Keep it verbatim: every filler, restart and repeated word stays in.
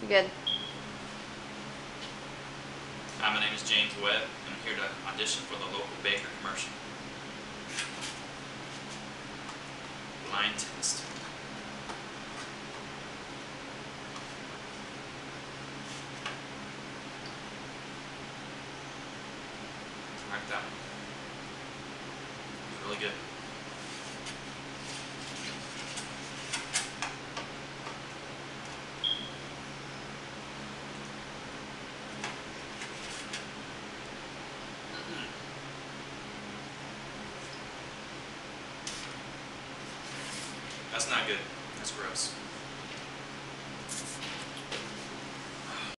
Good. Hi, my name is James Webb, and I'm here to audition for the local baker commercial. Blind test. Like that one. It's really good. That's not good. That's gross.